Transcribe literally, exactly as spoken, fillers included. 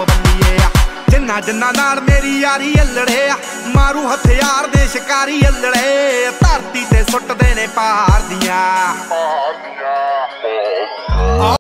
ਬੰਨੀਏ ਆ ਜਿੰਨਾ ਜਿੰਨਾ ਨਾਲ ਮੇਰੀ ਯਾਰੀ ਅਲੜੇ ਆ ਮਾਰੂ ਹਥਿਆਰ ਦੇ ਸ਼ਿਕਾਰੀ ਅਲੜੇ ਧਰਤੀ ਤੇ ਸੁੱਟਦੇ ਨੇ ਪਹਾੜ ਦੀਆਂ